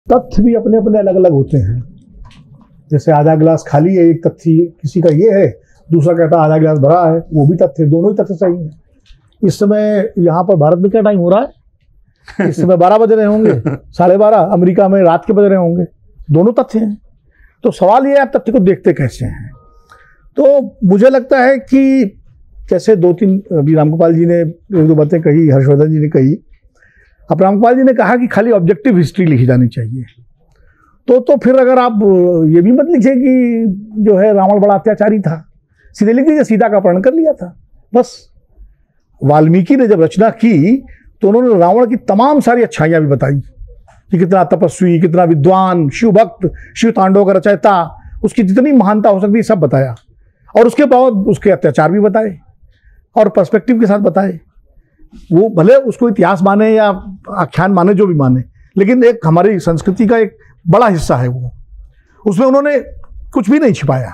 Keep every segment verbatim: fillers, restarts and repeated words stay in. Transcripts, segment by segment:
तथ्य भी अपने अपने अलग अलग होते हैं। जैसे आधा गिलास खाली है, एक तथ्य किसी का ये है, दूसरा कहता है आधा गिलास भरा है, वो भी तथ्य, दोनों ही तथ्य सही है। इस समय यहाँ पर भारत में क्या टाइम हो रहा है? इस समय बारह बज रहे होंगे, साढ़े बारह, अमेरिका में रात के बज रहे होंगे, दोनों तथ्य हैं। तो सवाल ये है आप तथ्य को देखते कैसे हैं। तो मुझे लगता है कि जैसे दो तीन अभी रामगोपाल जी ने एक दो बातें कही, हर्षवर्धन जी ने कही, अब रामगोपाल जी ने कहा कि खाली ऑब्जेक्टिव हिस्ट्री लिखी जानी चाहिए। तो तो फिर अगर आप ये भी मत लिखिए कि जो है रावण बड़ा अत्याचारी था, सीधे लिख दीजिए सीता का अपहरण कर लिया था, बस। वाल्मीकि ने जब रचना की तो उन्होंने रावण की तमाम सारी अच्छाइयां भी बताई कि कितना तपस्वी, कितना विद्वान, शिव भक्त, शिव तांडव का रचयिता, उसकी जितनी महानता हो सकती सब बताया, और उसके बाद उसके अत्याचार भी बताए और पर्सपेक्टिव के साथ बताए। वो भले उसको इतिहास माने या आख्यान माने, जो भी माने, लेकिन एक हमारी संस्कृति का एक बड़ा हिस्सा है वो, उसमें उन्होंने कुछ भी नहीं छिपाया।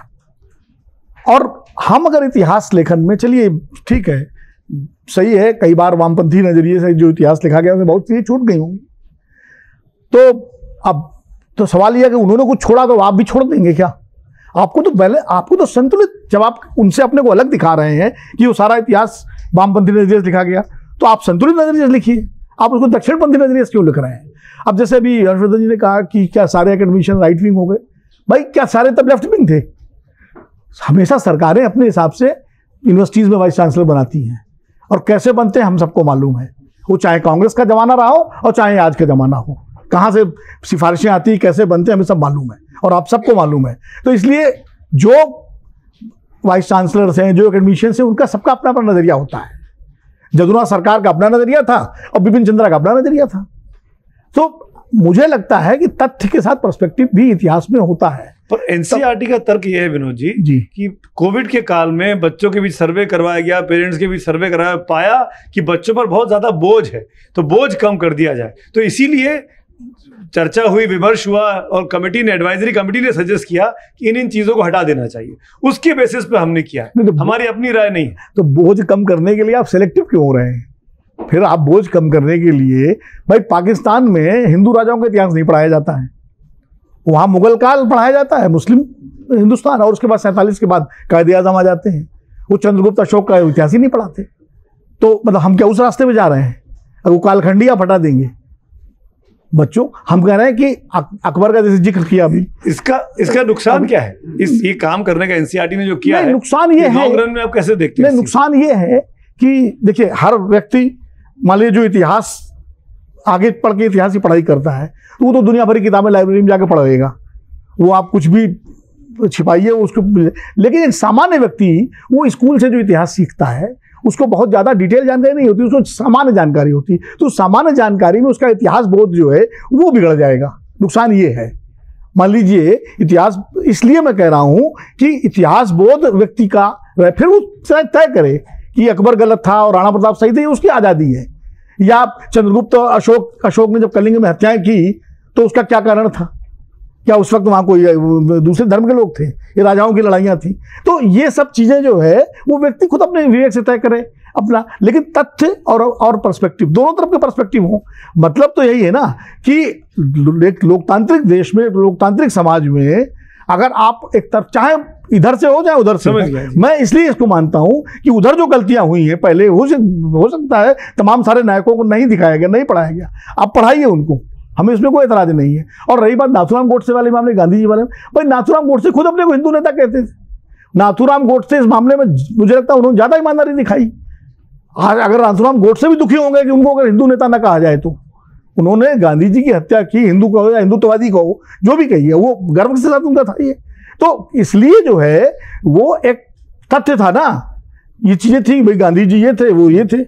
और हम अगर इतिहास लेखन में, चलिए ठीक है, सही है, कई बार वामपंथी नजरिए से जो इतिहास लिखा गया उसमें बहुत चीजें छूट गई होंगी। तो अब तो सवाल यह है कि उन्होंने कुछ छोड़ा तो आप भी छोड़ देंगे क्या? आपको तो पहले आपको तो संतुलित, जब आप उनसे अपने को अलग दिखा रहे हैं कि वो सारा इतिहास वामपंथी नजरिए से लिखा गया, तो आप संतुलित नजरिए से लिखिए। आप उसको दक्षिणपंथी नजरिए से क्यों लिख रहे हैं? अब जैसे अभी हर्षवर्धन जी ने कहा कि क्या सारे एकेडमिशियन राइट विंग हो गए? भाई क्या सारे तब लेफ्ट विंग थे? हमेशा सरकारें अपने हिसाब से यूनिवर्सिटीज में वाइस चांसलर बनाती हैं, और कैसे बनते हैं हम सबको मालूम है। वो चाहे कांग्रेस का जमाना रहा हो और चाहे आज का जमाना हो, कहाँ से सिफारिशें आती हैं, कैसे बनते हैं, हमें सब मालूम है और आप सबको मालूम है। तो इसलिए जो वाइस चांसलर्स हैं, जो एकेडमिशियंस हैं, उनका सबका अपना अपना नजरिया होता है। जदुनाथ सरकार का अपना नजरिया था और बिपिन चंद्रा का अपना नजरिया था। तो मुझे लगता है कि तथ्य के साथ पर्सपेक्टिव भी इतिहास में होता है। पर एनसीईआरटी का तर्क यह है विनोद जी, जी कि कोविड के काल में बच्चों के बीच सर्वे करवाया गया, पेरेंट्स के बीच सर्वे करवाया, पाया कि बच्चों पर बहुत ज्यादा बोझ है, तो बोझ कम कर दिया जाए। तो इसीलिए चर्चा हुई, विमर्श हुआ, और कमेटी ने, एडवाइजरी कमेटी ने सजेस्ट किया कि इन इन चीजों को हटा देना चाहिए। उसके बेसिस पे हमने किया है, तो हमारी अपनी राय नहीं है। तो बोझ कम करने के लिए आप सिलेक्टिव क्यों हो रहे हैं? फिर आप बोझ कम करने के लिए, भाई पाकिस्तान में हिंदू राजाओं का इतिहास नहीं पढ़ाया जाता है, वहां मुगल काल पढ़ाया जाता है, मुस्लिम हिंदुस्तान, और उसके बाद सैंतालीस के बाद कायदे आजम आ जाते हैं। वो चंद्रगुप्त अशोक का इतिहास ही नहीं पढ़ाते। तो मतलब हम क्या उस रास्ते में जा रहे हैं? अब वो कालखंडी आप हटा देंगे बच्चों? हम कह रहे हैं कि अकबर का जैसे जिक्र किया अभी, इसका इसका नुकसान क्या है? इस ये काम करने का एनसीईआरटी ने जो किया है, नुकसान ये है, लॉन्ग रन में आप कैसे देखते हैं? नुकसान ये है कि देखिए, हर व्यक्ति मान लीजिए जो इतिहास आगे पढ़ के इतिहास की पढ़ाई करता है, तो वो तो दुनिया भर की किताबें लाइब्रेरी में जाकर पढ़ेगा, वो आप कुछ भी छिपाइए उसको। लेकिन एक सामान्य व्यक्ति, वो स्कूल से जो इतिहास सीखता है, उसको बहुत ज़्यादा डिटेल जानकारी नहीं होती, उसको सामान्य जानकारी होती है। तो सामान्य जानकारी में उसका इतिहास बोध जो है वो बिगड़ जाएगा। नुकसान ये है। मान लीजिए इतिहास, इसलिए मैं कह रहा हूँ कि इतिहास बोध व्यक्ति का, फिर वो तय करे कि अकबर गलत था और राणा प्रताप सही थे, उसकी आज़ादी है। या चंद्रगुप्त अशोक अशोक ने जब कलिंग में हत्याएं की तो उसका क्या कारण था? क्या उस वक्त वहाँ कोई दूसरे धर्म के लोग थे? ये राजाओं की लड़ाइयाँ थी। तो ये सब चीज़ें जो है वो व्यक्ति खुद अपने विवेक से तय करे अपना, लेकिन तथ्य और और पर्सपेक्टिव, दोनों तरफ के पर्सपेक्टिव हो। मतलब तो यही है ना कि एक लोकतांत्रिक देश में, लोकतांत्रिक समाज में, अगर आप एक तरफ, चाहे इधर से हो चाहे उधर से, मैं इसलिए इसको मानता हूं कि उधर जो गलतियां हुई हैं पहले, हो हो सकता है तमाम सारे नायकों को नहीं दिखाया गया, नहीं पढ़ाया गया, आप पढ़ाइए उनको, हमें इसमें कोई एतराज नहीं है। और रही बात नाथूराम गोडसे वाले मामले, गांधी जी वाले में, भाई नाथूराम गोडसे खुद अपने को हिंदू नेता कहते थे। नाथूराम गोडसे इस मामले में मुझे लगता है उन्होंने ज्यादा ईमानदारी दिखाई। आज अगर नाथूराम गोडसे भी दुखी होंगे कि उनको अगर हिंदू नेता न कहा जाए, तो उन्होंने गांधी जी की हत्या की, हिंदू कहो या हिंदुत्ववादी कहो, जो भी कहिए, वो गर्व के साथ उनका था ये। तो इसलिए जो है वो एक तथ्य था ना, ये चीजें थी, भाई गांधी जी ये थे, वो ये थे,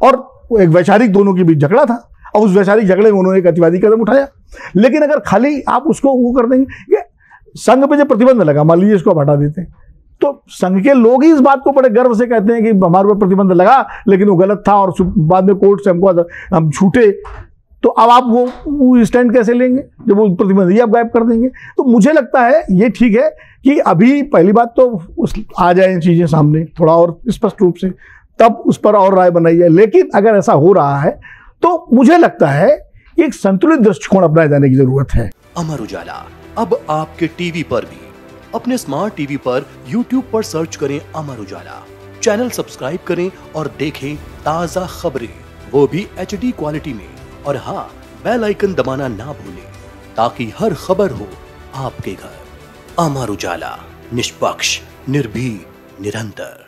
और एक वैचारिक दोनों के बीच झगड़ा था, और उस वैचारिक झगड़े में उन्होंने एक अतिवादी कदम उठाया। लेकिन अगर खाली आप उसको वो कर देंगे, ये संघ पे जो प्रतिबंध लगा, मान लीजिए इसको हटा देते हैं, तो संघ के लोग ही इस बात को बड़े गर्व से कहते हैं कि हमारे ऊपर प्रतिबंध लगा लेकिन वो गलत था, और बाद में कोर्ट से हमको हम छूटे। तो अब आप वो, वो स्टैंड कैसे लेंगे जब वो प्रतिबंध ही आप गायब कर देंगे? तो मुझे लगता है ये ठीक है कि अभी पहली बात तो उस आ जाए चीज़ें सामने थोड़ा और स्पष्ट रूप से, तब उस पर और राय बनाई जाए। लेकिन अगर ऐसा हो रहा है तो मुझे लगता है एक संतुलित दृष्टिकोण अपनाए जाने की जरूरत है। अमर उजाला अब आपके टीवी पर भी। अपने स्मार्ट टीवी पर यूट्यूब पर सर्च करें अमर उजाला, चैनल सब्सक्राइब करें और देखें ताजा खबरें, वो भी एच डी क्वालिटी में। और हाँ, बेल आइकन दबाना ना भूलें ताकि हर खबर हो आपके घर। अमर उजाला, निष्पक्ष, निर्भीक, निरंतर।